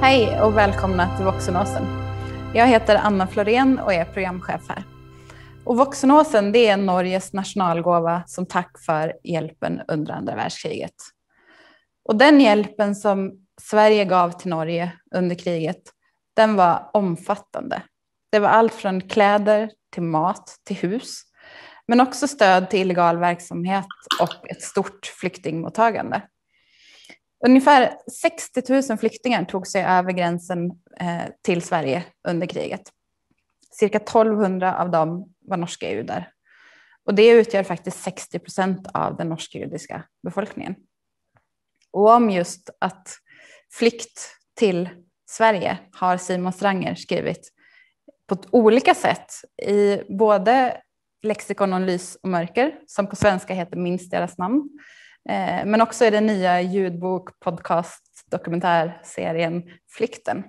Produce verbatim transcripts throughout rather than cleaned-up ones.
Hej och välkomna till Voxenåsen. Jag heter Anna Florén och är programchef här. Och Voxenåsen, det är Norges nationalgåva som tack för hjälpen under andra världskriget. Och den hjälpen som Sverige gav till Norge under kriget, den var omfattande. Det var allt från kläder till mat till hus, men också stöd till illegal verksamhet och ett stort flyktingmottagande. Ungefär sextio tusen flyktingar tog sig över gränsen eh, till Sverige under kriget. Cirka tolvhundra av dem var norska judar. Och det utgör faktiskt sextio procent av den norsk-judiska befolkningen. Och om just att flykt till Sverige har Simon Stranger skrivit på olika sätt i både Lexikon om lys och mörker, som på svenska heter Minst deras namn, men också i den nya ljudbok, podcast, dokumentärserien Flykten.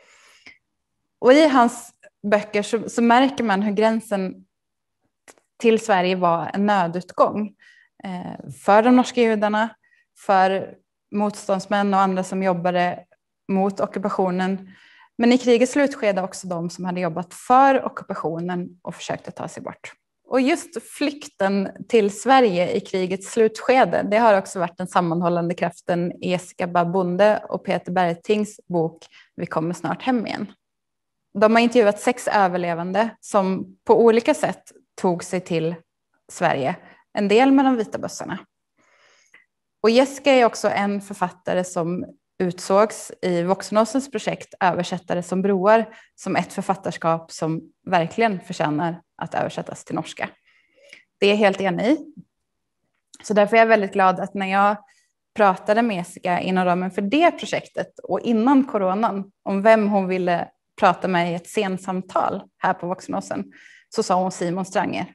Och i hans böcker så, så märker man hur gränsen till Sverige var en nödutgång eh, för de norska judarna, för motståndsmän och andra som jobbade mot ockupationen. Men i krigets slutskede också de som hade jobbat för ockupationen och försökte ta sig bort. Och just flykten till Sverige i krigets slutskede, det har också varit den sammanhållande kraften i Jessica Babonde och Peter Bergtings bok Vi kommer snart hem igen. De har intervjuat sex överlevande som på olika sätt tog sig till Sverige, en del med de vita bussarna. Och Jessica är också en författare som utsågs i Voxenåsens projekt Översättare som broar som ett författarskap som verkligen förtjänar att översättas till norska. Det är jag helt enig i. Så därför är jag väldigt glad att när jag pratade med Jessica inom ramen för det projektet och innan coronan om vem hon ville prata med i ett sensamtal här på Voxenåsen, så sa hon Simon Stranger.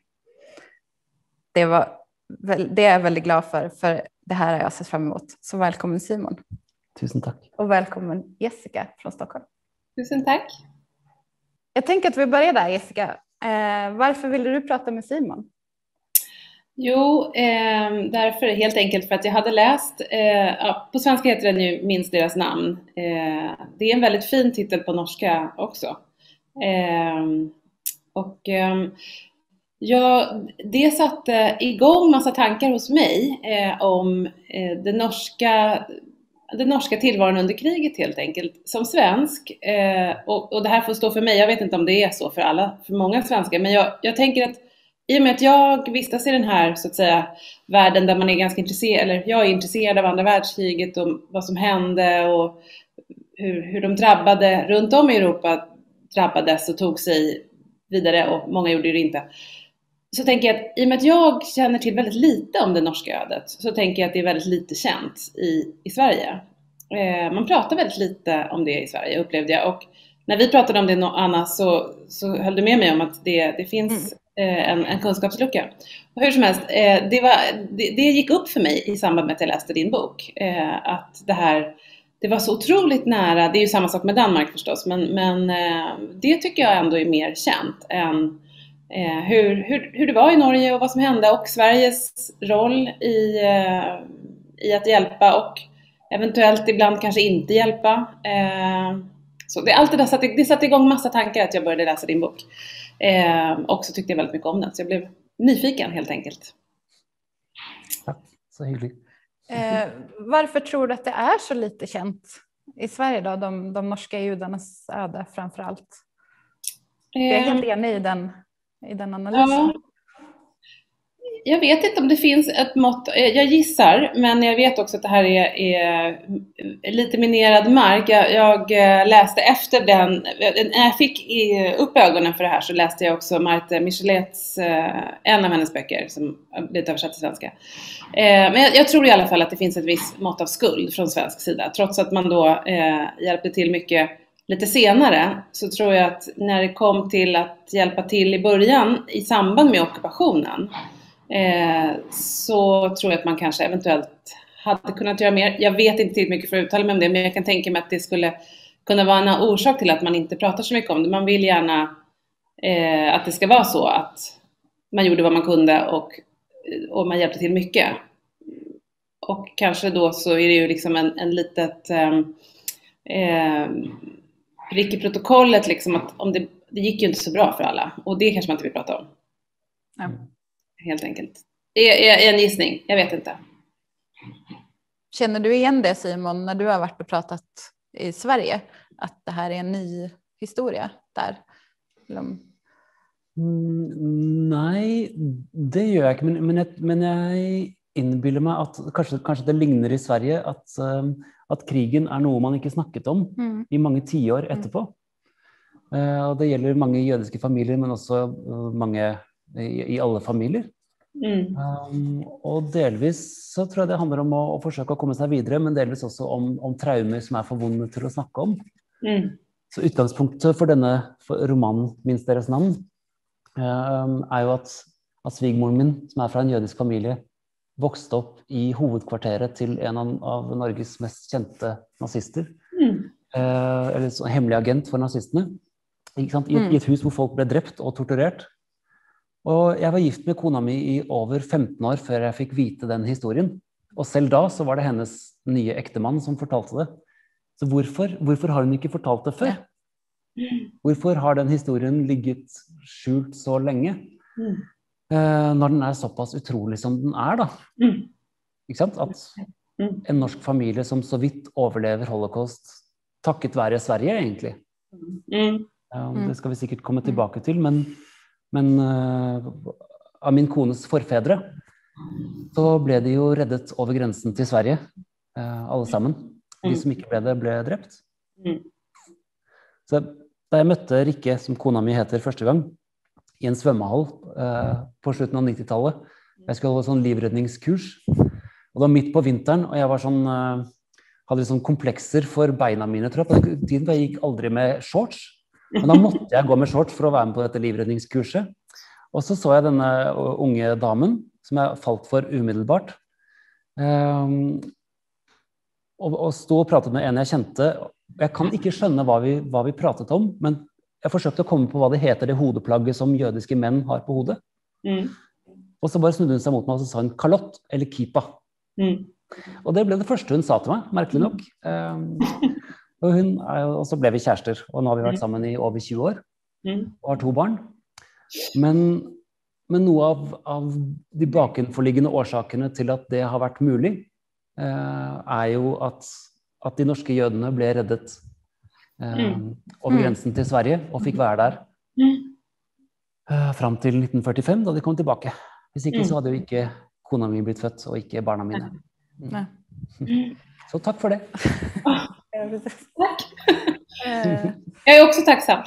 Det, var, det är jag väldigt glad för, för det här har jag sett fram emot. Så välkommen Simon. Tusen tack. Och välkommen Jessica från Stockholm. Tusen tack. Jag tänker att vi börjar där, Jessica. Eh, varför ville du prata med Simon? Jo, eh, därför helt enkelt för att jag hade läst, eh, ja, på svenska heter den ju Minst deras namn. Eh, det är en väldigt fin titel på norska också. Eh, och eh, ja, det satte igång massa tankar hos mig eh, om eh, det norska... den norska tillvaron under kriget helt enkelt. Som svensk, eh, och, och det här får stå för mig, jag vet inte om det är så för alla, för många svenskar, men jag, jag tänker att i och med att jag vistas i den här så att säga världen där man är ganska intresserad, eller jag är intresserad av andra världskriget och vad som hände och hur, hur de drabbade runt om i Europa drabbades och tog sig vidare och många gjorde det inte. Så tänker jag att i och med att jag känner till väldigt lite om det norska ödet så tänker jag att det är väldigt lite känt i, i Sverige. Eh, man pratar väldigt lite om det i Sverige, upplevde jag. Och när vi pratade om det, Anna, så, så höll du med mig om att det, det finns eh, en, en kunskapslucka. Och hur som helst, eh, det, var, det, det gick upp för mig i samband med att jag läste din bok. Eh, att det här, det var så otroligt nära, det är ju samma sak med Danmark förstås, men, men eh, det tycker jag ändå är mer känt än Eh, hur, hur, hur det var i Norge och vad som hände och Sveriges roll i, eh, i att hjälpa och eventuellt ibland kanske inte hjälpa. Eh, så det, allt det där satte, det satte igång massa tankar att jag började läsa din bok. Eh, och så tyckte jag väldigt mycket om den, så jag blev nyfiken helt enkelt. Tack, så hyggligt. Eh, varför tror du att det är så lite känt i Sverige då, de, de norska judarnas öde framför allt? Eh, jag är helt enig i den i den analysen. Ja, jag vet inte om det finns ett mått, jag gissar, men jag vet också att det här är, är lite minerad mark. Jag, jag läste efter den, när jag fick upp ögonen för det här så läste jag också Marte Michelets, en av hennes böcker som blivit översatt till svenska. Men jag, jag tror i alla fall att det finns ett visst mått av skuld från svensk sida, trots att man då eh, hjälpte till mycket lite senare, så tror jag att när det kom till att hjälpa till i början i samband med ockupationen eh, så tror jag att man kanske eventuellt hade kunnat göra mer. Jag vet inte tillräckligt mycket för att uttala mig om det, men jag kan tänka mig att det skulle kunna vara en orsak till att man inte pratar så mycket om det. Man vill gärna eh, att det ska vara så att man gjorde vad man kunde och, och man hjälpte till mycket. Och kanske då så är det ju liksom en, en litet... Eh, eh, Ricky-protokollet liksom att om det, det gick ju inte så bra för alla. Och det kanske man inte vill prata om. Ja. Helt enkelt. Det är en gissning, jag vet inte. Känner du igen det, Simon, när du har varit och pratat i Sverige? Att det här är en ny historia där? Mm, nei, det gjør jeg ikke, men, men, jeg, men jeg innbiller meg at kanskje, kanskje det ligner i Sverige at, um, at krigen er noe man ikke snakket om mm. i mange tiår etterpå. Mm. Uh, og det gjelder mange jødiske familier, men også uh, mange i, i alle familier. Mm. Um, og delvis så tror jeg det handler om å, å forsøke å komme seg videre, men delvis også om, om traumer som er for vonde til å snakke om. Mm. Så utgangspunktet for denne for romanen Minst deres navn um, er jo at, at svigermoren min, som er fra en jødisk familie, vokste opp i hovedkvarteret til en av, av Norges mest kjente nazister. Mm. Uh, eller så, hemmelig agent for nazistene. Ikke sant? I, et, I et hus hvor folk ble drept og torturert. Og jeg var gift med kona mi i over femten år før jeg fikk vite den historien. Og selv da så var det hennes nye ektemann som fortalte det. Så hvorfor, hvorfor har hun ikke fortalt det før? Hvorfor har den historien ligget skjult så lenge? Mm. Eh, når den er såpass utrolig som den er da. Mm. Ikke sant? At en norsk familie som så vidt overlever holocaust takket være Sverige egentlig. Mm. Um, det skal vi sikkert komme tilbake til, men Men uh, av min kones forfedre så ble de jo reddet over grensen til Sverige, uh, alle sammen. De som ikke ble det, ble drept. Mm. Så da jeg møtte Rikke, som kona mi heter, første gang, i en svømmehall uh, på slutten av nittitallet, jeg skulle holde sånn livredningskurs, og det var midt på vinteren, og jeg var sånn, uh, hadde sånn komplekser for beina mine, tror jeg, på den tiden, for jeg gikk aldri med shorts. Men da måtte jeg gå med shorts for å være med på dette livredningskurset. Og så så jeg denne unge damen, som jeg falt for umiddelbart. Um, og, og stod og pratet med en jeg kjente. Jeg kan ikke skjønne hva vi, hva vi pratet om, men jeg forsøkte å komme på hva det heter, det hodeplagget som jødiske menn har på hodet. Mm. Og så bare snudde hun seg mot meg og så sa hun kalott eller kipa. Mm. Og det ble det første hun sa til meg, merkelig nok. Um, Og, hun er, og så ble vi kjærester, og nå har vi vært sammen i over tjue år, og har to barn. Men, men noe av, av de bakenforliggende årsakene til at det har vært mulig, eh, er jo at, at de norske jødene ble reddet eh, over grensen til Sverige, og fikk være der eh, frem til nitten førtifem, da de kom tilbake. Hvis ikke så hadde jo ikke kona mi blitt født, og ikke barna mine. Mm. Så takk for det. Tack. Jag är också tacksam.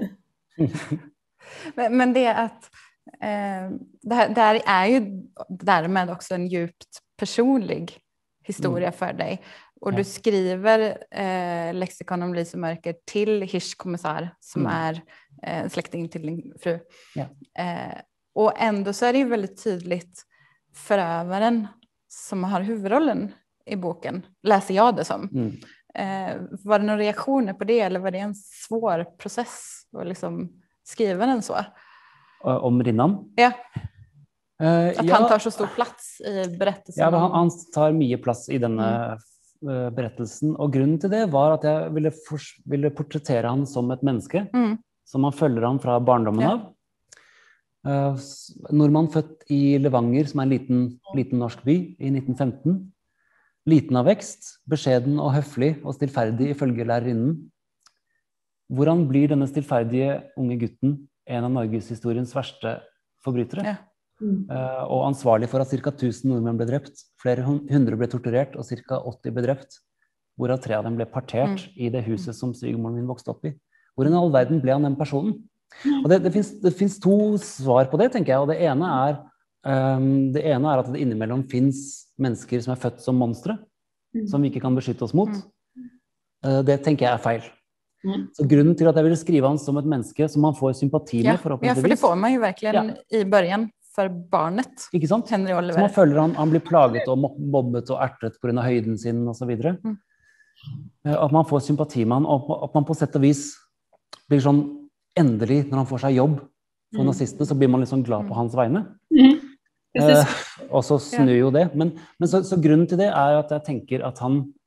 men, men det att eh, det, här, det här är ju därmed också en djupt personlig historia mm. för dig. Och ja. Du skriver eh, lexikon om Lise Mörker till Hirschkommissar som mm. är eh, släkting till din fru. Ja. Eh, och ändå så är det ju väldigt tydligt förövaren som har huvudrollen i boken, läser jag det som. Mm. Eh, var det några reaktioner på det, eller var det en svår process att liksom skriva den så? Om Rinnan? Ja. Uh, Att ja. han tar så stor plats i berättelsen. Ja, han, han tar mye plass i denne mm. berettelsen, og grunnen til det var at jeg ville, for, ville portrettere han som et menneske, mm. som man følger han fra barndommen ja. av. Uh, nordmann født i Levanger, som er en liten, liten norsk by, i nitten femten. Liten av vekst, beskjeden og høflig og stillferdig ifølge lærerinnen. Hvordan blir denne stillferdige unge gutten en av Norgeshistoriens verste forbrytere? Ja. Mm. Uh, og ansvarlig for at cirka tusen nordmenn ble drept, flere hundre ble torturert og cirka åtti ble drept, hvorav tre av dem ble partert mm. i det huset som svigermoren min vokste opp i. Hvor i all verden ble han den personen? Og det, det, finnes, det finnes to svar på det, tenker jeg, og det ene er Um, det ene er at det innimellom finnes mennesker som er født som monstre, mm. som vi ikke kan beskytte oss mot. Mm. Uh, det tenker jeg er feil. Mm. Så grunnen til at jeg ville skrive han som et menneske som man får sympati med, ja. forhåpentligvis. Ja, for det får man jo virkelig ja. I början for barnet. Ikke sant? Henry Oliver. Så man føler han, han blir plaget og mobbet og ertet på grunn av høyden sin og så videre. Mm. Uh, at man får sympati med han, og at man på sett og vis blir sånn endelig, når han får seg jobb for mm. nazistene, så blir man litt sånn glad på hans vegne. Mm. Uh, og så snur jo det, men, men så, så grunnen til det er at jeg tenker at han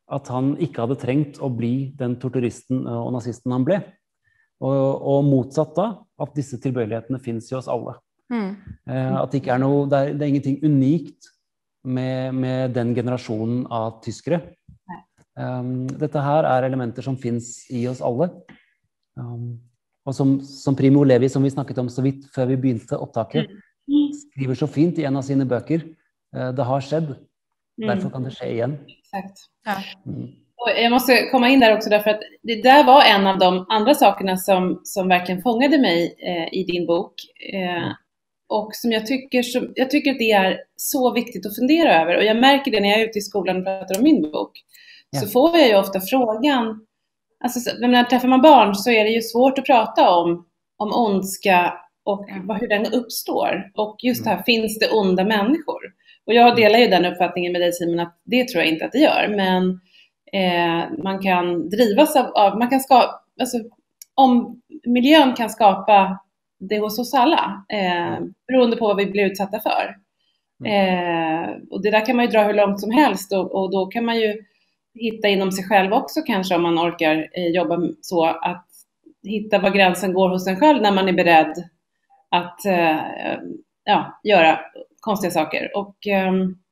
at han ikke hadde trengt å bli den torturisten og nazisten han ble. Og, og motsatt da, at disse tilbøyelighetene finnes i oss alle. Mm. Eh, at det ikke er noe, det er, det er ingenting unikt med, med den generasjonen av tyskere. Um, dette her er elementer som finnes i oss alle. Um, og som, som Primo Levi, som vi snakket om så vidt før vi begynte opptaket, mm. skriver så fint i en av sine bøker, uh, det har skjedd, mm. derfor kan det skje igen. Exakt. Ja. Mm. Och jag måste komma in där också därför att det där var en av de andra sakerna som, som verkligen fångade mig eh, i din bok. Eh, mm. Och som jag tycker, som, jag tycker att det är så viktigt att fundera över. Och jag märker det när jag är ute i skolan och pratar om min bok. Ja. Så får jag ju ofta frågan, alltså när träffar man barn så är det ju svårt att prata om, om ondska och ja. hur den uppstår. Och just det här, mm. finns det onda människor? Och jag delar ju den uppfattningen med dig, Simon, att det tror jag inte att det gör. Men eh, man kan drivas av, av man kan skapa, alltså om miljön kan skapa det hos oss alla, eh, beroende på vad vi blir utsatta för. Eh, och det där kan man ju dra hur långt som helst och, och då kan man ju hitta inom sig själv också kanske, om man orkar eh, jobba så, att hitta var gränsen går hos en själv när man är beredd att eh, ja, göra konstiga saker. Och eh,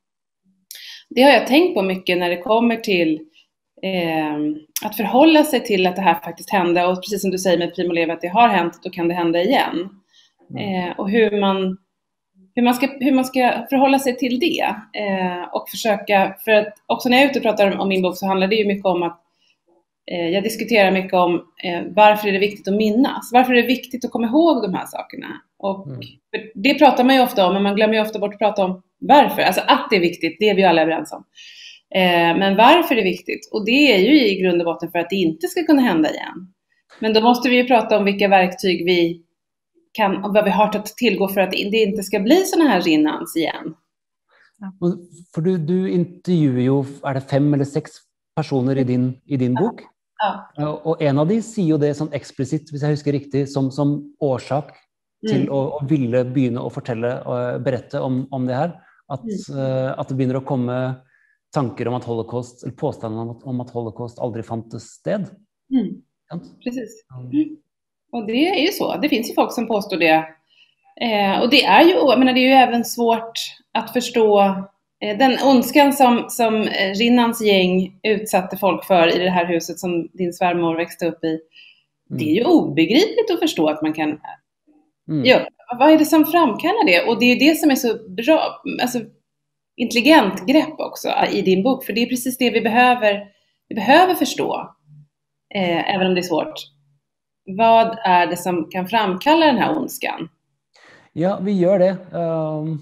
det har jag tänkt på mycket när det kommer till eh, att förhålla sig till att det här faktiskt hände, och precis som du säger med Primo Levi, att det har hänt, då kan det hända igen. Mm. Eh, och hur man Hur man, ska, hur man ska förhålla sig till det eh, och försöka, för att också när jag är ute och pratar om, om min bok så handlar det ju mycket om att eh, jag diskuterar mycket om eh, varför är det viktigt att minnas, varför är det viktigt att komma ihåg de här sakerna, och mm. det pratar man ju ofta om, men man glömmer ju ofta bort att prata om varför, alltså att det är viktigt, det är vi alla överens om, eh, men varför det är viktigt, och det är ju i grund och botten för att det inte ska kunna hända igen, men då måste vi ju prata om vilka verktyg vi kan, vad vi har att tillgå för att det inte ska bli såna här rinnans igen. Ja. För du, du intervjuar ju, är det fem eller sex personer i din, i din bok? Ja. Ja. Och en av dem säger ju det som explicit, hvis jag husker riktigt, som, som orsak till mm. att, att vilja börja och fortälla och berätta om, om det här. Att, mm. uh, att det börjar att komma tankar om att holocaust, eller påståenden om att, om att holocaust aldrig fanns sted. Mm. Ja. Precis. Mm. Och det är ju så. Det finns ju folk som påstår det. Eh, och det är ju, jag menar, det är ju även svårt att förstå eh, den ondskan som, som Rinnans gäng utsatte folk för i det här huset som din svärmor växte upp i. Mm. Det är ju obegripligt att förstå att man kan mm. göra. Vad är det som framkallar det? Och det är ju det som är så bra, alltså intelligent grepp också i din bok. För det är precis det vi behöver, vi behöver förstå. Eh, även om det är svårt. Vad är det som kan framkalla den här ondskan? Ja, vi gör det. Um,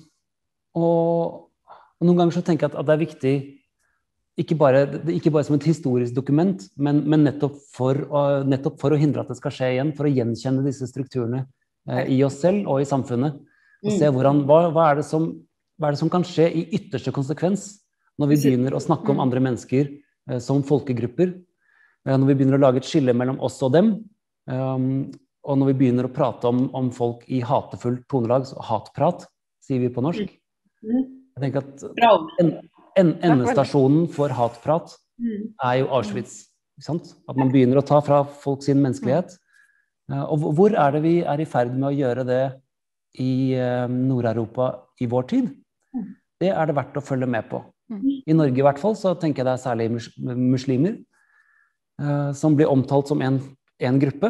och, och någon gång så tänker jag att, att det är viktigt, inte bara, inte bara som ett historiskt dokument, men, men nettopp, för, uh, nettopp för att hindra att det ska ske igen, för att igenkänna dessa strukturerna uh, i oss själva och i samfunnet. Och mm. se hvordan, vad, vad, är det som, vad är det som kan ske i yttersta konsekvens när vi börjar att snacka om andra människor uh, som folkegrupper, uh, när vi börjar att laga ett skille mellan oss och dem. Um, och när vi börjar att prata om, om folk i hatefullt tonlag, så hatprat, säger vi på norsk. Mm. Jag tänker att en, en, ändestationen för hatprat mm. är ju Auschwitz. Sant? Att man börjar att ta från folk sin mänsklighet. Mm. Uh, och var är det vi är i färd med att göra det i uh, Nordeuropa i vår tid? Mm. Det är det värt att följa med på. Mm. I Norge i hvert fall så tänker jag det är särskilt mus muslimer uh, som blir omtalt som en en gruppe,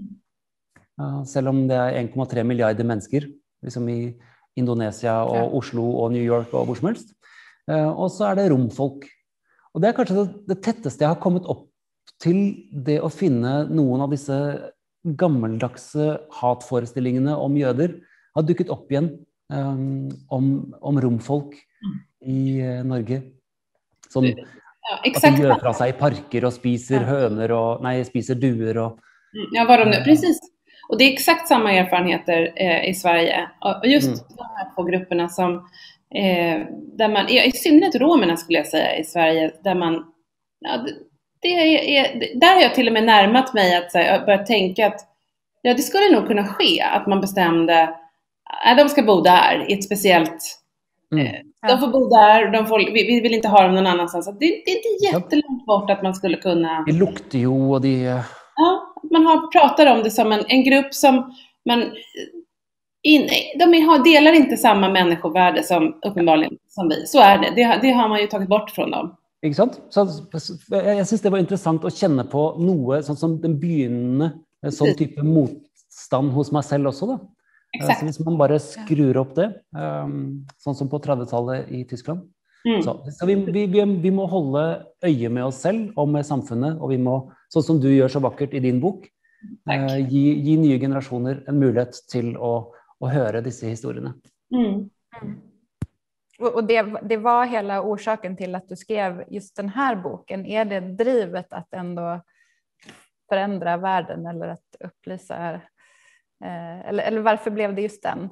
uh, selv om det er en komma tre miljarder mennesker, liksom i Indonesia og ja. Oslo og New York og hvor som helst. Uh, og så er det romfolk. Og det er kanskje det, det tetteste jeg har kommet opp til det å finne noen av disse gammeldagse hatforestillingene om jøder har dukket opp igjen um, om, om romfolk i uh, Norge. Sånn, ja, exakt. Att de gör fra sig i parker och spiser ja. hönor och nej, spiser duer och ja, vad de nu, precis. Och det är exakt samma erfarenheter eh, i Sverige. Och just mm. de här två grupperna som eh, där man, i synnerhet romerna skulle jag säga i Sverige, där man ja, det, det är, där har jag till och med närmat mig att här, börja tänka att ja, det skulle nog kunna ske att man bestämde att de ska bo där i ett speciellt Mm. De får bo där, de får, vi, vi vill inte ha dem någon annanstans. Det, det är inte jättelångt bort att man skulle kunna... Det luktar ju och det... Ja, man har, pratar om det som en, en grupp som man... In, de har, delar inte samma människovärde som uppenbarligen som vi. Så är det. det. Det har man ju tagit bort från dem. Ikke sant? Så, jeg synes det var interessant å kjenne på noe sånn som den begynnende sånn type motstand hos meg selv også da. Exakt. Så hvis man bare skrur opp det, sånn som på tretti-tallet i Tyskland, mm. så, så vi, vi, vi må holde øye med oss selv og med samfunnet, og vi må, sånn som du gjør så vakkert i din bok, gi, gi nye generasjoner en mulighet til å, å høre disse historiene. Mm. Mm. Och det, det var hela orsaken till att du skrev just den här boken. Är det drivet att ändå förändra världen eller att upplysa? Eh, eller, eller varför blev det just den?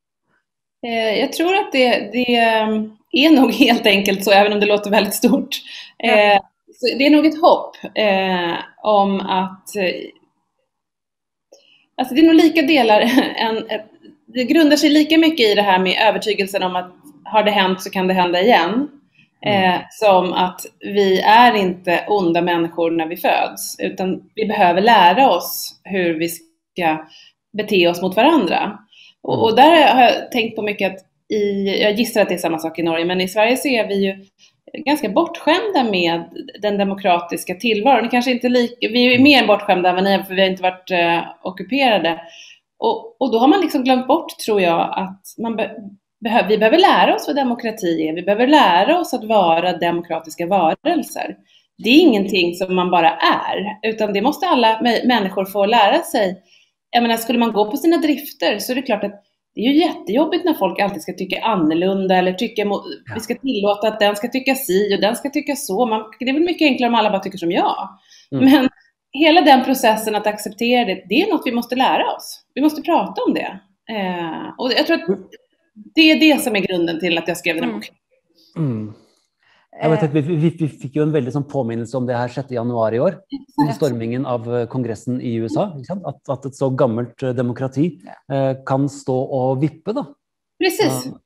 Eh, jag tror att det, det är nog helt enkelt så, även om det låter väldigt stort. Eh, så det är nog ett hopp eh, om att... Eh, alltså det är nog lika delar... En, ett, det grundar sig lika mycket i det här med övertygelsen om att har det hänt så kan det hända igen. Eh, mm. Som att vi är inte onda människor när vi föds. Utan vi behöver lära oss hur vi ska bete oss mot varandra. Mm. Och, och där har jag tänkt på mycket att i, jag gissar att det är samma sak i Norge. Men i Sverige så är vi ju ganska bortskämda med den demokratiska tillvaron. Kanske inte lika, vi är mer bortskämda än vad ni är, för vi har inte varit eh, ockuperade. Och, och då har man liksom glömt bort, tror jag, att man be, behö, vi behöver lära oss vad demokrati är. Vi behöver lära oss att vara demokratiska varelser. Det är ingenting som man bara är, utan det måste alla människor få lära sig. Jag menar, skulle man gå på sina drifter så är det klart att det är ju jättejobbigt när folk alltid ska tycka annorlunda eller tycka, ja. Vi ska tillåta att den ska tycka si och den ska tycka så. Man, det är väl mycket enklare om alla bara tycker som jag. Mm. Men hela den processen att acceptera det, det är något vi måste lära oss. Vi måste prata om det. Eh, och jag tror att det är det som är grunden till att jag skrev den här boken. Mm. Jag vet att vi, vi, vi fick ju en väldigt sån påminnelse om det här sjätte januari i år. Exakt. Stormingen av kongressen i U S A. Att, att ett så gammalt demokrati eh, kan stå och vippa då. Precis. Mm.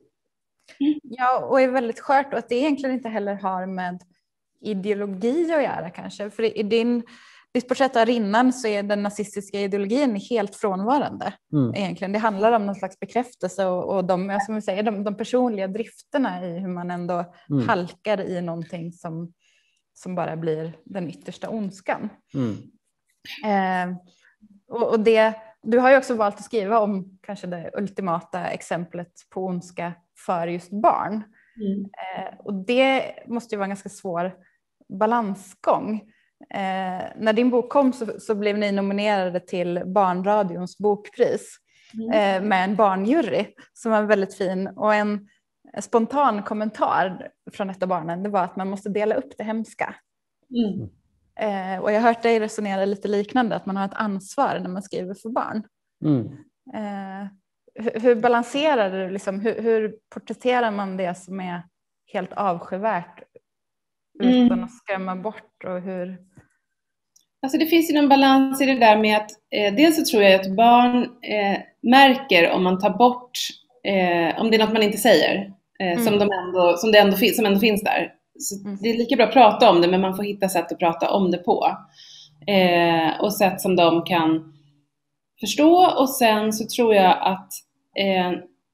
Ja, och är väldigt skört, och att det egentligen inte heller har med ideologi att göra kanske. För i din, ditt porträtt av Rinnan så är den nazistiska ideologin helt frånvarande. Mm. Egentligen. Det handlar om någon slags bekräftelse och, och de, som vi säger, de, de personliga drifterna i hur man ändå mm. halkar i någonting som, som bara blir den yttersta ondskan. Mm. Eh, och, och det, du har ju också valt att skriva om kanske det ultimata exemplet på ondska för just barn. Mm. Eh, och det måste ju vara en ganska svår balansgång. Eh, när din bok kom så, så blev ni nominerade till Barnradions bokpris mm. eh, med en barnjury som var väldigt fin, och en spontan kommentar från ett av barnen, det var att man måste dela upp det hemska. Mm. Eh, och jag har hört dig resonera lite liknande, att man har ett ansvar när man skriver för barn. Mm. Eh, hur, hur balanserar du, liksom, hur, hur porträtterar man det som är helt avskyvärt utan mm. att skrämma bort, och hur? Alltså det finns ju en balans i det där med att eh, dels så tror jag att barn eh, märker om man tar bort eh, om det är något man inte säger eh, mm. som, de ändå, som, det ändå, som ändå finns där. Så mm. det är lika bra att prata om det, men man får hitta sätt att prata om det på eh, och sätt som de kan förstå. Och sen så tror jag att eh,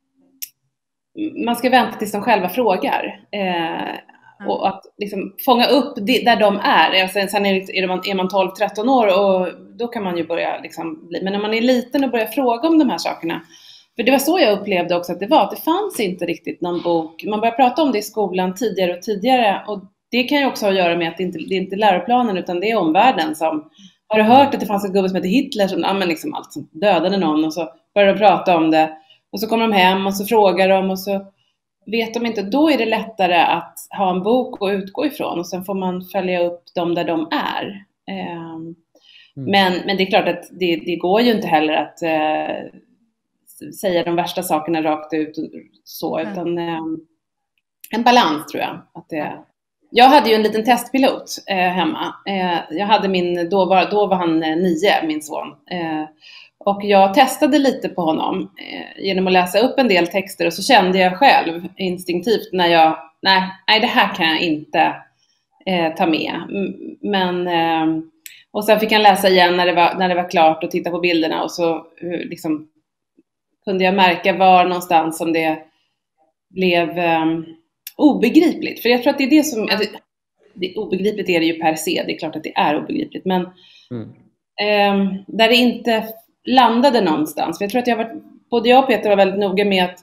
man ska vänta tills de själva frågar. Eh, Och att liksom fånga upp det, där de är. Alltså, sen är, är, man, är man tolv tretton år, och då kan man ju börja liksom bli. Men när man är liten och börjar fråga om de här sakerna. För det var så jag upplevde också att det var. Att det fanns inte riktigt någon bok. Man börjar prata om det i skolan tidigare och tidigare. Och det kan ju också ha att göra med att det inte det är inte läroplanen, utan det är omvärlden som... Har du hört att det fanns en gubbe som heter Hitler som ja, men liksom allt som dödade någon, och så börjar de prata om det. Och så kommer de hem och så frågar de, och så... Vet de inte, då är det lättare att ha en bok att utgå ifrån, och sen får man följa upp dem där de är. Mm. Men, men det är klart att det, det går ju inte heller att eh, säga de värsta sakerna rakt ut så, mm. utan eh, en balans tror jag. Att det, jag hade ju en liten testpilot eh, hemma. Eh, jag hade min, då var, då var han eh, nio, min son. Eh, Och jag testade lite på honom eh, genom att läsa upp en del texter, och så kände jag själv instinktivt när jag, nej, nej det här kan jag inte eh, ta med. Men, eh, och sen fick han läsa igen när det, var, när det var klart och titta på bilderna, och så eh, liksom, kunde jag märka var någonstans som det blev eh, obegripligt. För jag tror att det är det som, alltså, det, obegripligt är det ju per se, det är klart att det är obegripligt, men mm. eh, där det inte landade någonstans. För jag tror att jag var, både jag och Peter var väldigt noga med att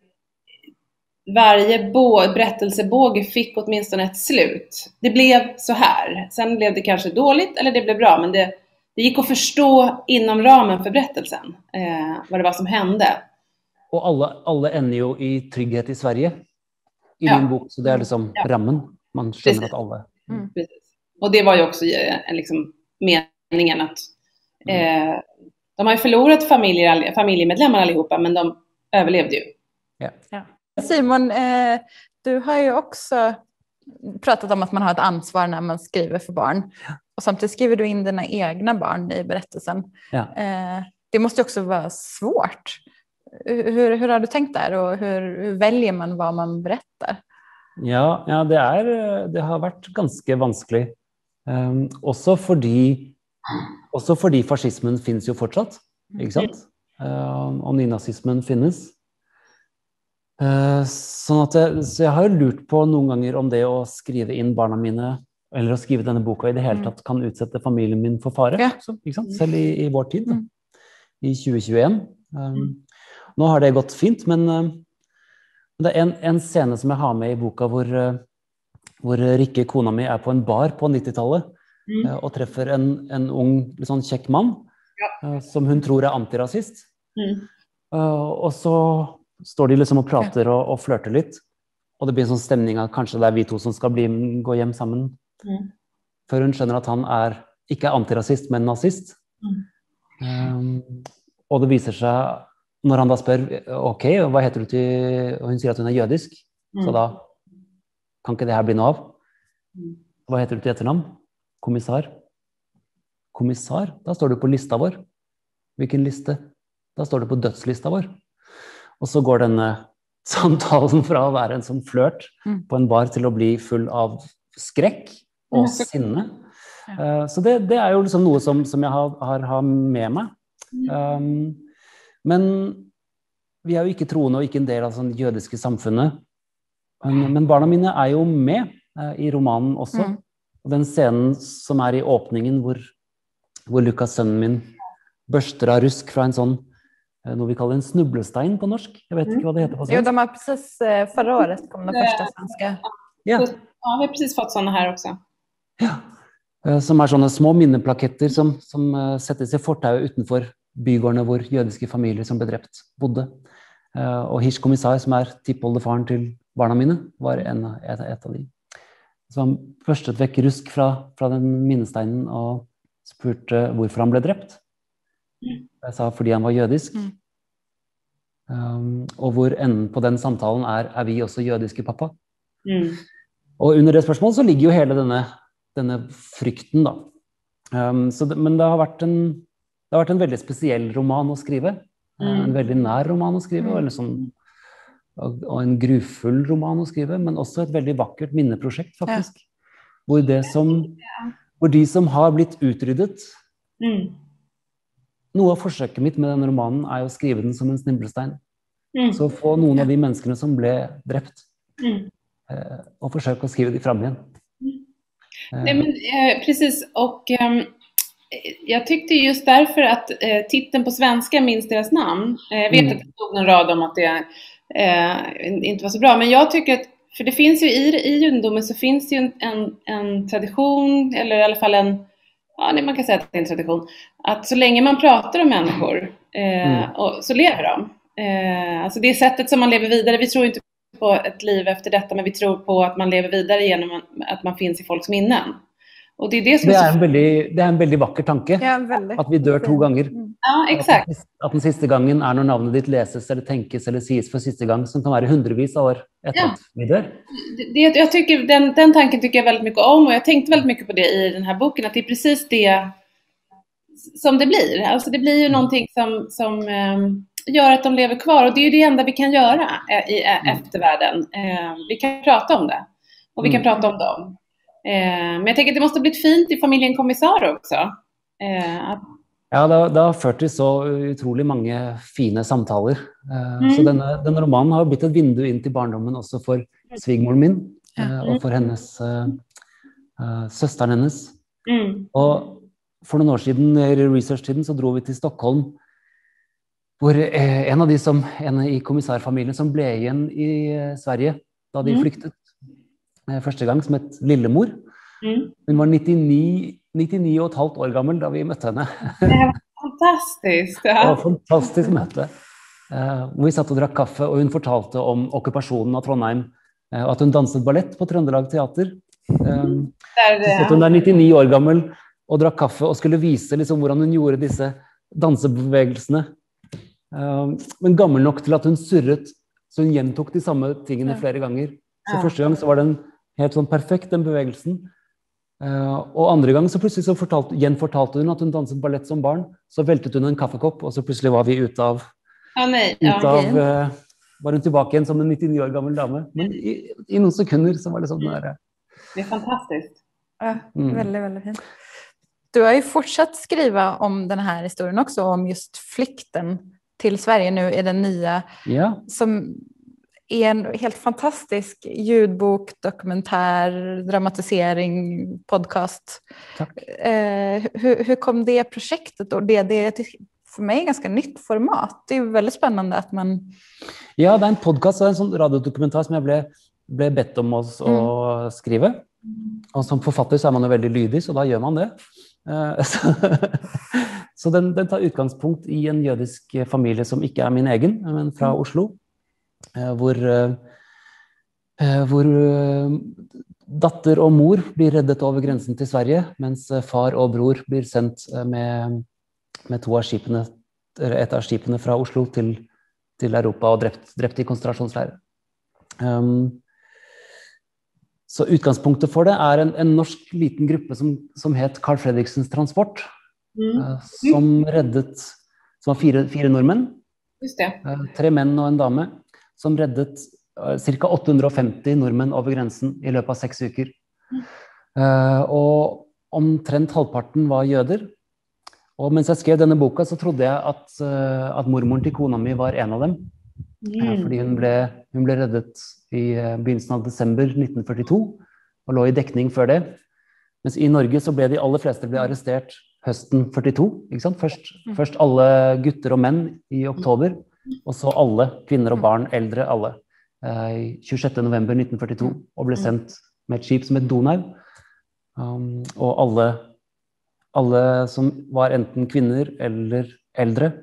varje bå, berättelsebåge fick åtminstone ett slut. Det blev så här. Sen blev det kanske dåligt eller det blev bra, men det, det gick att förstå inom ramen för berättelsen eh, vad det var som hände. Och alla, alla ender ju i trygghet i Sverige i ja. din bok, så det är liksom ja. rammen. Man känner Precis. Att alla... Mm. Precis. Och det var ju också eh, liksom meningen att eh, de har ju förlorat familjer, familjemedlemmar allihopa, men de överlevde ju. Ja. Ja. Simon, eh, du har ju också pratat om att man har ett ansvar när man skriver för barn. Och samtidigt skriver du in dina egna barn i berättelsen. Ja. Eh, det måste också vara svårt. Hur, hur har du tänkt där, och hur, hur väljer man vad man berättar? Ja, ja det, är, det har varit ganska vanskligt. Um, också fordi Også fordi fascismen finnes jo fortsatt, ikke sant? Uh, og nynazismen finnes. Uh, sånn at jeg, så jeg har jo lurt på noen ganger om det å skrive inn barna mine, eller å skrive denne boka i det hele tatt, kan utsette familien min for fare, ja. så, ikke sant? Selv i, i vår tid, da. I tjue tjueen. Um, nå har det gått fint, men uh, det er en, en scene som jeg har med i boka hvor, uh, hvor Rikke, kona mi, er på en bar på nittitallet, Mm. og treffer en, en ung, litt sånn kjekk mann, ja. uh, som hun tror er antirasist. Mm. Uh, og så står de liksom og prater og, og flørter litt, og det blir en sånn stemning at kanskje det er vi to som skal bli, gå hjem sammen. Mm. Før hun skjønner at han er, ikke er antirasist, men nazist. Mm. Um, og det viser seg, når han da spør, ok, hva heter du til, og hun sier at hun er jødisk, mm. så da kan ikke det her bli noe av. Mm. Hva heter du til etternavn? Kommissar. Kommissar? Da står du på lista vår. Hvilken liste? Da står du på dødslista vår. Og så går denne samtalen fra å være en sånn flørt mm. på en bar til å bli full av skrekk og sinne. Ja. Uh, så det, det er jo liksom noe som, som jeg har, har, har med meg. Um, men vi er jo ikke troende og ikke en del av sånn jødiske samfunnet. Men, men barna mine er jo med uh, i romanen også. Mm. Og den scenen som er i åpningen hvor, hvor Lukas, sønnen min, børster av rusk fra en sånn, noe vi kaller en snublestein på norsk. Jeg vet ikke hva det heter på svensk. Jo, de har precis, förra året kom den första svenska. Ja. Ja, vi har precis fått sånne her også. Ja, som er sånne små minneplaketter som, som settes i fortauet utenfor bygårdene hvor jødiske familier som ble drept bodde. Og Hirsch kommissar, som er tippoldefaren til barna mine, var en, et, et av de. Så han børstet vekk rusk fra, fra den minnesteinen og spurte hvorfor han ble drept. Jeg sa fordi han var jødisk. Mm. Um, og hvor enden på den samtalen er, er vi også jødiske, pappa? Mm. Og under det spørsmålet så ligger jo hele denne, denne frykten da. Um, så det, men det har, vært en, det har vært en veldig spesiell roman å skrive. Mm. En veldig nær roman å skrive, eller sånn, og, og en grufull roman å skrive, men også et veldig vakkert minneprosjekt faktisk. Ja. Hvor, det som, hvor de som har blitt utryddet, mm. noe av forsøket mitt med denne romanen er å skrive den som en sniblestein. Mm. Så få noen av de menneskene som ble drept, mm. eh, og forsøke å skrive de fram igjen. Mm. Eh. Nej, men, eh, precis, och eh, jag tyckte just därför att eh, titeln på svenska, Minns deras namn, eh, jag vet mm. att det stod en rad om att det eh, inte var så bra, men jag tycker att, för det finns ju i, i judendomen så finns det ju en, en, en tradition, eller i alla fall en, ja, man kan säga att det är en tradition, att så länge man pratar om människor eh, mm. och, så lever de. Eh, alltså det är sättet som man lever vidare. Vi tror inte på ett liv efter detta, men vi tror på att man lever vidare genom att man finns i folks minnen. Och det är det som det är, är en väldigt, det är en väldigt vacker tanke, ja, väldigt. Att vi dör två gånger. Ja, exakt. Att, att den sista gången är när namnet ditt läses eller tänkes eller sägs för sista gång, som kan vara hundrevis av år efter ja. att vi dör. Det, det, jag tycker, den, den tanken tycker jag väldigt mycket om, och jag tänkte väldigt mycket på det i den här boken, att det är precis det som det blir. Alltså det blir ju någonting som, som um, gör att de lever kvar. Och det är ju det enda vi kan göra i mm. eftervärlden. Uh, vi kan prata om det. Och vi kan mm. prata om dem. Uh, men jag tänker att det måste bli fint i familjen Kommissar också. Uh, att... Ja, det har, det har ført til så utrolig mange fine samtaler. Uh, mm. Så denne, denne romanen har blitt et vindu inn til barndommen også for svigermoren min, uh, og for hennes, uh, uh, søsteren hennes. Mm. Og for noen år siden, i research-tiden, så dro vi til Stockholm, hvor en av de som, en i kommissærfamilien som ble igjen i Sverige da de flyktet første gang, som het Lillemor. Mm. Hun var nittini, nittini og et halvt år gammel da vi møtte henne. Det var fantastisk. Ja. Det var fantastisk møte. Hvor vi satt og drakk kaffe, og hun fortalte om okkupasjonen av Trondheim, og at hun danset ballett på Trøndelag Teater. Mm. Så satt hun der nittini år gammel, og drakk kaffe og skulle vise liksom hvordan hun gjorde disse dansebevegelsene. Uh, men gammel nok til at hun surret, så hun gjentok de samme tingene flere ganger. Så første gang så var den helt sånn perfekt, den bevegelsen. Uh, og andre gang så plutselig så fortalte, gjenfortalte hun at hun danset ballett som barn. Så veltet hun en kaffekopp, og så plutselig var vi ute av, ah, nei, ja, ut av uh, var hun tilbake igjen som en nittini år gammel dame. Men i, i noen sekunder så var det sånn der. Det är fantastiskt. Ja, mm. väldigt, väldigt fint. Du har ju fortsatt skriva om den här historien också, om just flykten till Sverige nu i den nya, ja. Som är en helt fantastisk ljudbok, dokumentär, dramatisering, podcast. Tack. Eh, hur, hur kom det projektet? Och det, det är för mig ganska nytt format. Det är väldigt spännande att man... Ja, det är en podcast och en sån radiodokumentar som jag blev ble bedt om oss å mm. skrive, og som forfatter så er man jo veldig lydig, så da gjør man det. Så, så den, den tar utgangspunkt i en jødisk familie som ikke er min egen, men fra Oslo, hvor, hvor datter og mor blir reddet over grensen til Sverige, mens far og bror blir sendt med, med to av skipene, et av skipene fra Oslo til, til Europa og drept, drept i konsentrasjonsleirer. Um, Så utgangspunktet for det er en, en norsk liten gruppe som, som het Carl Fredriksens Transport, mm. uh, som reddet, som var fire, fire nordmenn, Just det. Uh, tre menn og en dame, som reddet uh, ca. åtte hundre og femti nordmenn over grensen i løpet av seks uker. Mm. Uh, og omtrent halvparten var jøder. Og mens jeg skrev denne boka, så trodde jeg at, uh, at mormoren til kona mi var en av dem. Mm. Fordi hun ble, hun ble reddet i begynnelsen av desember nitten førtito og lå i dekning før det. Mens i Norge så ble de aller fleste ble arrestert høsten førtito, ikke sant? Først, mm. først alle gutter og menn i oktober, og så alle kvinner og barn, eldre alle, i tjuesjette november nitten førtito, og ble sendt med et skip som het Donau. Um, og alle, alle som var enten kvinner eller eldre,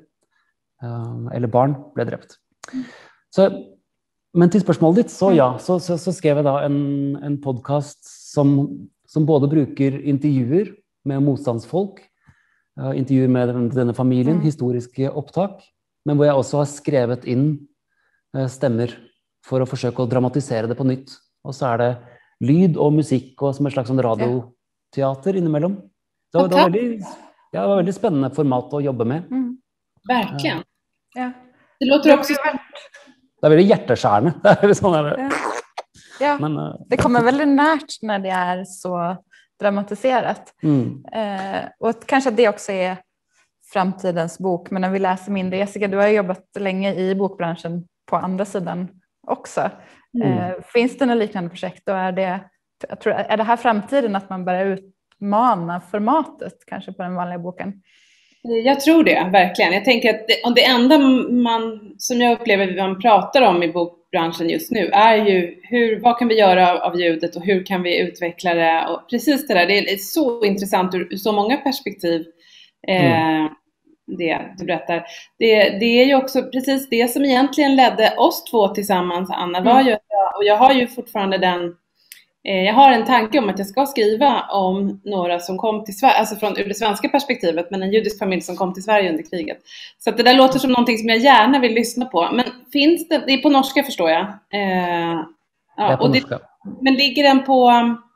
um, eller barn, ble drept. Så, men til spørsmålet ditt, så ja, så, så, så skrev jeg da en, en podcast som, som både bruker intervjuer med motstandsfolk, uh, intervjuer med denne, denne familien, mm. historiske opptak, men hvor jeg også har skrevet inn uh, stemmer for å forsøke å dramatisere det på nytt. Og så er det lyd og musikk og som et slags sånn radioteater innimellom. Så det var veldig, ja, det var veldig spennende format å jobbe med. Mm. Verkligen. Uh, ja. Det låter också... Det är väldigt hjärteskärande. Det är sån här... Ja, ja. Men, uh... det kommer väldigt närt när det är så dramatiserat. Mm. Eh, och kanske det också är framtidens bok. Men när vi läser mindre, Jessica, du har jobbat länge i bokbranschen på andra sidan också. Mm. Eh, finns det några liknande projekt? Och är det, jag tror, är det här framtiden att man börjar utmana formatet kanske på den vanliga boken? Jag tror det, verkligen. Jag tänker att det, det enda man, som jag upplever man pratar om i bokbranschen just nu är ju hur, vad kan vi göra av, av ljudet och hur kan vi utveckla det? Och precis det där, det är så intressant ur, ur så många perspektiv. Eh, mm. Det du berättar. Det, det är ju också precis det som egentligen ledde oss två tillsammans, Anna, var mm. ju, och jag har ju fortfarande den jag har en tanke om att jag ska skriva om några som kom till Sverige, alltså från ur det svenska perspektivet, men en judisk familj som kom till Sverige under kriget. Så att det där låter som någonting som jag gärna vill lyssna på. Men finns det, det är på norska förstår jag. Eh, ja, det är på och norska. Det, men ligger den på,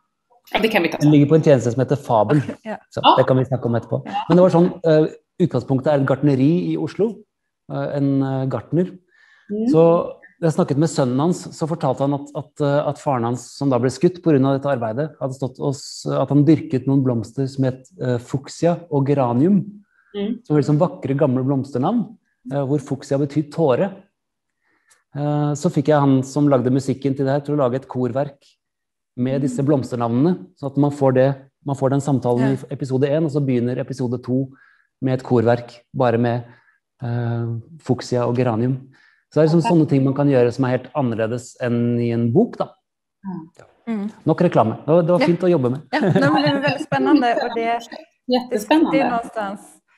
Ja, det kan vi ta. Den ligger på en tjeneste som heter Fabel, Ja. så det kan vi snakke om etterpå. Men det var sånn, uh, utgangspunktet er et gartneri i Oslo, uh, en uh, gartner. Mm. Så da jeg snakket med sønnen hans, så fortalte han at, at, at faren hans, som da ble skutt på grunn av dette arbeidet, hadde stått oss, at han dyrket noen blomster som het uh, fuchsia og geranium, mm. som var liksom vakre gamle blomsternavn, uh, hvor fuchsia betyr tåre. Uh, så fikk jeg han som lagde musikken til det her til å lage et korverk med disse blomsternavnene, så at man får, det, man får den samtalen ja. I episode én, og så begynner episode to med et korverk, bare med uh, fuchsia og geranium. Så det er liksom sånne ting man kan gjøre som er helt annerledes enn i en bok, da. Mm. Nok reklame. Det var, det var fint ja. Å jobbe med. Ja, det var väldigt spännande. Och det, Jättespännande. Det är någonstans...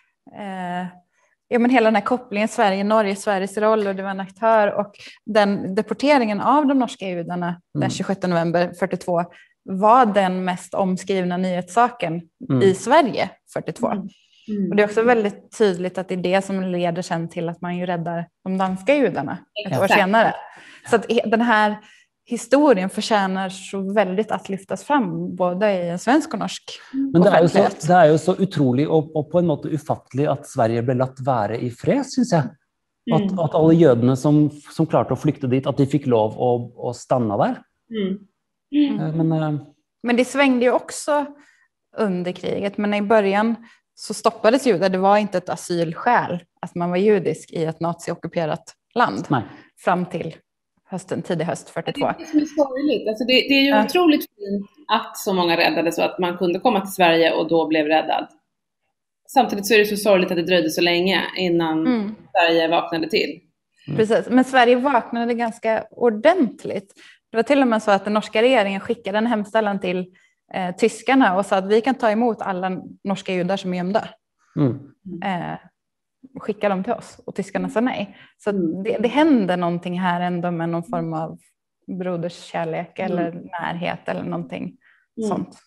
Eh, ja, men hela den här kopplingen Sverige-Norge, Sveriges roll och det var en aktör och den deporteringen av de norska judarna mm. den tjugosjätte november fyrtiotvå var den mest omskrivna nyhetssaken mm. i Sverige fyrtiotvå. Mm. Mm. Och det är också väldigt tydligt att det är det som leder sen till att man ju räddar de danska judarna ett ja. År senare. Så att den här historien förtjänar så väldigt att lyftas fram både i en svensk och norsk. Men det är ju så, det är ju så utroligt och, och på en måte ufattelig att Sverige blev latt vara i fred, syns jag. Att, mm. att alla jødene som, som klarte att flykta dit, att de fick lov att, att stanna där. Mm. Mm. Men, äh... men det svängde ju också under kriget, men i början så stoppades judar. Det var inte ett asylskäl att man var judisk i ett naziockuperat land. Nej. Fram till hösten, tidig höst fyrtiotvå. Det är som är sorgligt. Alltså det, det är ju ja. Otroligt fint att så många räddades så att man kunde komma till Sverige och då blev räddad. Samtidigt så är det så sorgligt att det dröjde så länge innan mm. Sverige vaknade till. Mm. Precis, men Sverige vaknade ganska ordentligt. Det var till och med så att den norska regeringen skickade en hemställan till eh, tyskarna och sa att vi kan ta emot alla norska judar som är gömda. Mm. Eh, skicka dem till oss och tyskarna sa nej. Så det, det händer någonting här ändå med någon form av broderskärlek mm. eller närhet eller någonting mm. sånt.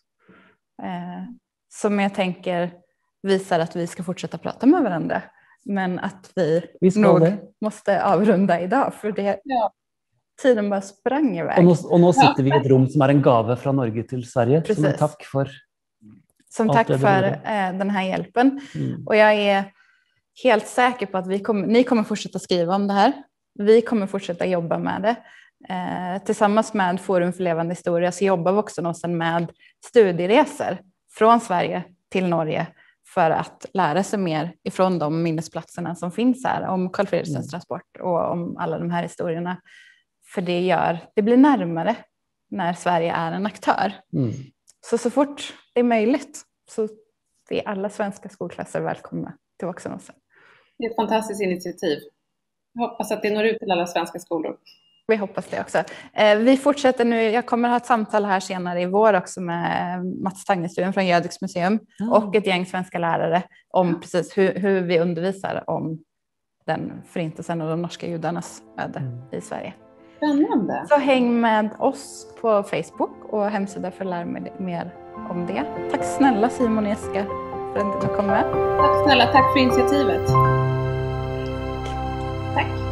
Eh, som jag tänker visar att vi ska fortsätta prata med varandra. Men att vi, vi nog det. Måste avrunda idag för det, ja. Tiden bara sprang iväg. Och nu, och nu sitter vi i ett rum som är en gave från Norge till Sverige. Precis. Som tack för Som tack för eh, den här hjälpen. Mm. Och jag är helt säker på att vi kommer, ni kommer fortsätta skriva om det här. Vi kommer fortsätta jobba med det. Eh, tillsammans med Forum för levande historia så jobbar Voxenosen med studieresor från Sverige till Norge för att lära sig mer ifrån de minnesplatserna som finns här om Carl Fredriksens mm. transport och om alla de här historierna. För det gör, det blir närmare när Sverige är en aktör. Mm. Så så fort det är möjligt så är alla svenska skolklasser välkomna till Voxenosen. Det är ett fantastiskt initiativ. Jag hoppas att det når ut till alla svenska skolor. Vi hoppas det också. Vi fortsätter nu, jag kommer ha ett samtal här senare i vår också med Mats Tagneström från Jödiks museum mm. och ett gäng svenska lärare om ja. Precis hur, hur vi undervisar om den förintelsen och de norska judarnas öde mm. i Sverige. Spännande. Så häng med oss på Facebook och hemsida för att lära mig mer om det. Tack snälla Simon och Jessica för att du kom med. Tack snälla, tack för initiativet. Tack.